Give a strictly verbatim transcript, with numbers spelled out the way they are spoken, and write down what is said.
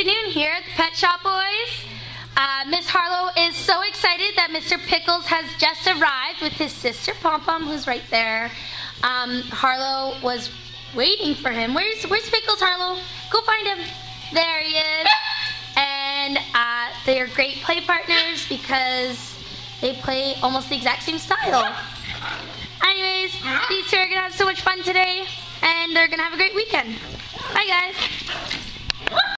afternoon here at the Pet Shop Boys. Uh, Miss Harlow is so excited that Mister Pickles has just arrived with his sister Pom Pom, who's right there. Um, Harlow was waiting for him. Where's Where's Pickles, Harlow? Go find him. There he is. And uh, they are great play partners because they play almost the exact same style. Anyways, these two are gonna have so much fun today, and they're gonna have a great weekend. Bye, guys.